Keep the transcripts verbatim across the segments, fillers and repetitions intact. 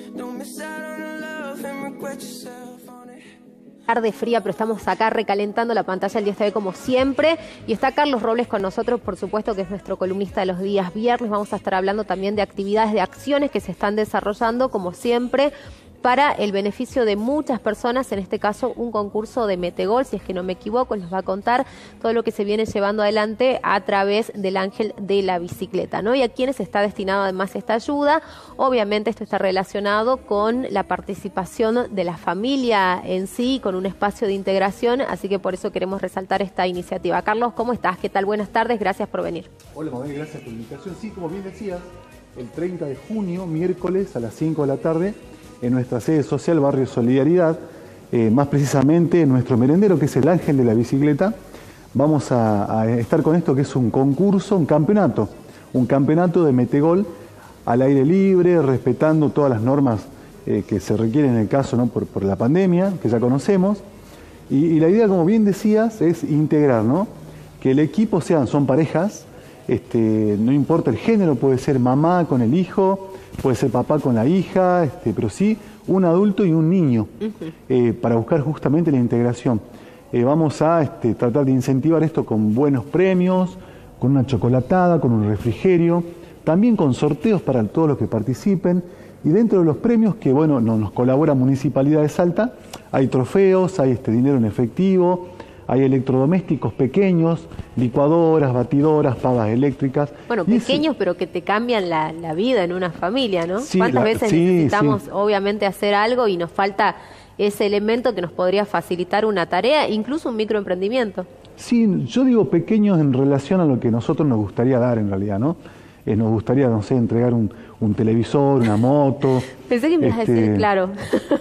Tarde fría, pero estamos acá recalentando la pantalla el día de hoy como siempre. Y está Carlos Robles con nosotros, por supuesto, que es nuestro columnista de los días viernes. Vamos a estar hablando también de actividades, de acciones que se están desarrollando, como siempre, para el beneficio de muchas personas, en este caso un concurso de Metegol, si es que no me equivoco, nos va a contar todo lo que se viene llevando adelante a través del Ángel de la Bicicleta, ¿no? Y a quienes está destinado además esta ayuda. Obviamente esto está relacionado con la participación de la familia en sí, con un espacio de integración, así que por eso queremos resaltar esta iniciativa. Carlos, ¿cómo estás? ¿Qué tal? Buenas tardes, gracias por venir. Hola, Mabel, gracias por la invitación. Sí, como bien decías, el treinta de junio, miércoles a las cinco de la tarde, en nuestra sede social Barrio Solidaridad, eh, más precisamente en nuestro merendero, que es el Ángel de la Bicicleta, vamos a, a estar con esto que es un concurso, un campeonato, un campeonato de Metegol al aire libre, respetando todas las normas eh, que se requieren en el caso, ¿no? por, por la pandemia, que ya conocemos. Y, y la idea, como bien decías, es integrar, ¿no? Que el equipo sean, son parejas, este, no importa el género, puede ser mamá con el hijo, puede ser papá con la hija, este, pero sí un adulto y un niño, uh-huh. eh, para buscar justamente la integración. Eh, vamos a este, tratar de incentivar esto con buenos premios, con una chocolatada, con un refrigerio, también con sorteos para todos los que participen. Y dentro de los premios que bueno, no, nos colabora Municipalidad de Salta, hay trofeos, hay este, dinero en efectivo, hay electrodomésticos pequeños, licuadoras, batidoras, pavas eléctricas. Bueno, y pequeños, ese... pero que te cambian la, la vida en una familia, ¿no? Sí, ¿Cuántas la... veces sí, necesitamos, sí. obviamente, hacer algo y nos falta ese elemento que nos podría facilitar una tarea, incluso un microemprendimiento? Sí, yo digo pequeños en relación a lo que nosotros nos gustaría dar en realidad, ¿no? Eh, nos gustaría, no sé, entregar un, un televisor, una moto. Pensé que me ibas este... a decir, claro.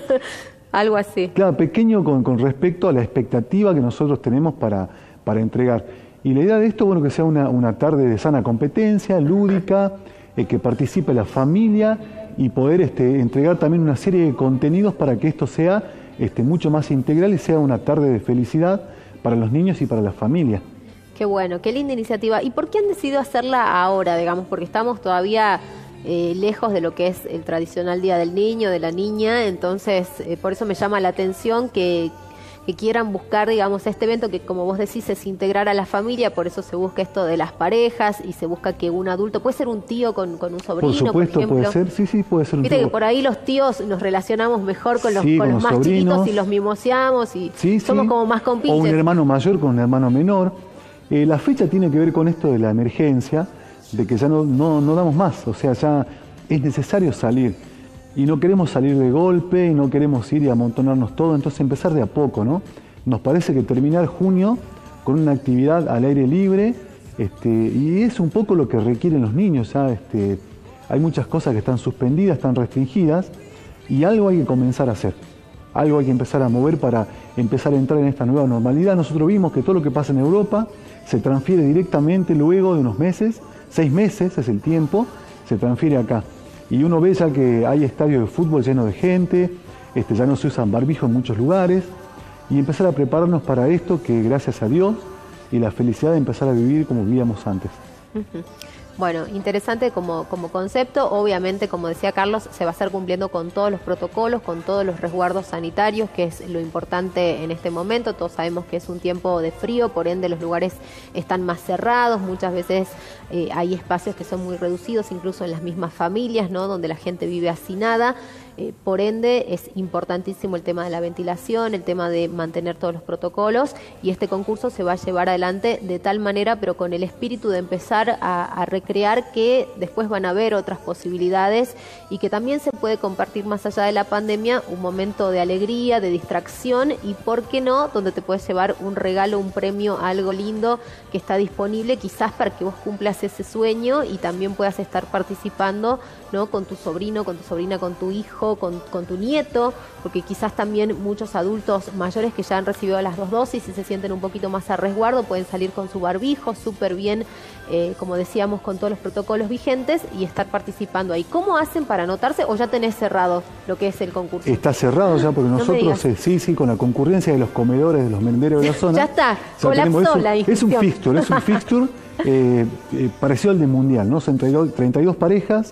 Algo así. Claro, pequeño con, con respecto a la expectativa que nosotros tenemos para, para entregar. Y la idea de esto, bueno, que sea una, una tarde de sana competencia, lúdica, eh, que participe la familia y poder este, entregar también una serie de contenidos para que esto sea este, mucho más integral y sea una tarde de felicidad para los niños y para la familia. Qué bueno, qué linda iniciativa. ¿Y por qué han decidido hacerla ahora, digamos? Porque estamos todavía... Eh, lejos de lo que es el tradicional Día del Niño, de la niña, entonces eh, por eso me llama la atención que, que quieran buscar, digamos, este evento que, como vos decís, es integrar a la familia, por eso se busca esto de las parejas y se busca que un adulto, puede ser un tío con, con un sobrino, por supuesto, por ejemplo. puede ser, sí, sí, puede ser un Viste tío. que por ahí los tíos nos relacionamos mejor con los, sí, con con los los más sobrinos. chiquitos y los mimoseamos y sí, somos sí. como más compinches. O un hermano mayor con un hermano menor. Eh, la fecha tiene que ver con esto de la emergencia, de que ya no, no, no damos más, o sea, ya es necesario salir y no queremos salir de golpe y no queremos ir y amontonarnos todo, entonces empezar de a poco, ¿no? Nos parece que terminar junio con una actividad al aire libre este, y es un poco lo que requieren los niños, ¿ya? Este, hay muchas cosas que están suspendidas, están restringidas y algo hay que comenzar a hacer, algo hay que empezar a mover para empezar a entrar en esta nueva normalidad. Nosotros vimos que todo lo que pasa en Europa se transfiere directamente luego de unos meses, seis meses es el tiempo, se transfiere acá. Y uno ve ya que hay estadios de fútbol llenos de gente, este, ya no se usan barbijos en muchos lugares, y empezar a prepararnos para esto que gracias a Dios y la felicidad de empezar a vivir como vivíamos antes. Uh-huh. Bueno, interesante como, como concepto. Obviamente, como decía Carlos, se va a estar cumpliendo con todos los protocolos, con todos los resguardos sanitarios, que es lo importante en este momento. Todos sabemos que es un tiempo de frío, por ende los lugares están más cerrados. Muchas veces eh, hay espacios que son muy reducidos, incluso en las mismas familias, ¿no? Donde la gente vive hacinada. Eh, por ende, es importantísimo el tema de la ventilación, el tema de mantener todos los protocolos, y este concurso se va a llevar adelante de tal manera, pero con el espíritu de empezar a, a recrear que después van a haber otras posibilidades y que también se puede compartir más allá de la pandemia un momento de alegría, de distracción y, ¿por qué no?, donde te puedes llevar un regalo, un premio, algo lindo que está disponible quizás para que vos cumplas ese sueño y también puedas estar participando, ¿no?, con tu sobrino, con tu sobrina, con tu hijo, Con, con tu nieto, porque quizás también muchos adultos mayores que ya han recibido las dos dosis y se sienten un poquito más a resguardo pueden salir con su barbijo súper bien, eh, como decíamos, con todos los protocolos vigentes y estar participando ahí. ¿Cómo hacen para anotarse o ya tenés cerrado lo que es el concurso? Está cerrado ya porque no nosotros, eh, sí, sí, con la concurrencia de los comedores, de los merenderos de la zona. Ya está, ya colapsó es un, la inscripción. Es un fixture, es un fixture eh, eh, parecido al de Mundial, ¿no? Son treinta y dos parejas.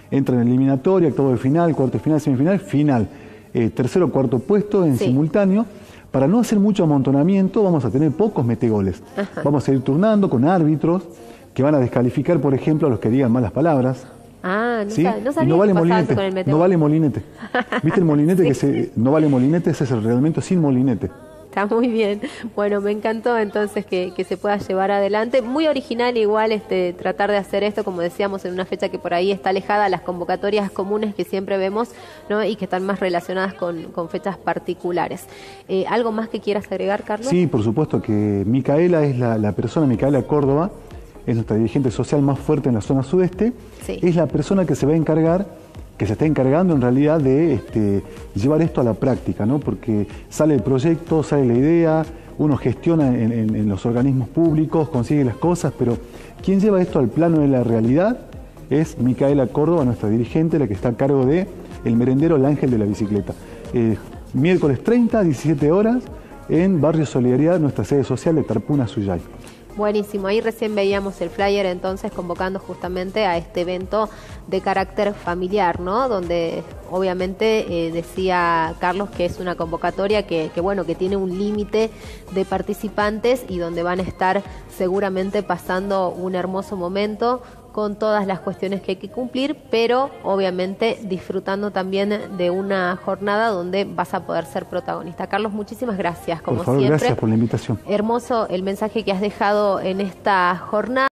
entran en eliminatoria, octavo de final, cuarto de final, semifinal, final. Eh, tercero o cuarto puesto en sí. simultáneo. Para no hacer mucho amontonamiento, vamos a tener pocos metegoles. Ajá. Vamos a ir turnando con árbitros que van a descalificar, por ejemplo, a los que digan malas palabras. Ah, no, ¿sí? sab no sabía y no vale que molinete, con el metegol. no vale molinete. ¿Viste el molinete? Sí. Que se, no vale molinete, ese es el reglamento sin molinete. Está muy bien. Bueno, me encantó entonces que, que se pueda llevar adelante. Muy original igual este tratar de hacer esto, como decíamos, en una fecha que por ahí está alejada a las convocatorias comunes que siempre vemos, ¿no? Y que están más relacionadas con, con fechas particulares. Eh, ¿Algo más que quieras agregar, Carlos? Sí, por supuesto que Micaela es la, la persona, Micaela Córdoba, es nuestra dirigente social más fuerte en la zona sudeste. Sí. Es la persona que se va a encargar, que se está encargando en realidad de este, llevar esto a la práctica, ¿no? Porque sale el proyecto, sale la idea, uno gestiona en, en, en los organismos públicos, consigue las cosas, pero quien lleva esto al plano de la realidad es Micaela Córdoba, nuestra dirigente, la que está a cargo de el merendero El Ángel de la Bicicleta. Eh, miércoles treinta, diecisiete horas, en Barrio Solidaridad, nuestra sede social de Tarpuna, Suyay. Buenísimo, ahí recién veíamos el flyer entonces convocando justamente a este evento de carácter familiar, ¿no? Donde obviamente eh, decía Carlos que es una convocatoria que, que bueno, que tiene un límite de participantes y donde van a estar seguramente pasando un hermoso momento con todas las cuestiones que hay que cumplir, pero obviamente disfrutando también de una jornada donde vas a poder ser protagonista. Carlos, muchísimas gracias, como por favor, siempre. Gracias por la invitación. Hermoso el mensaje que has dejado en esta jornada.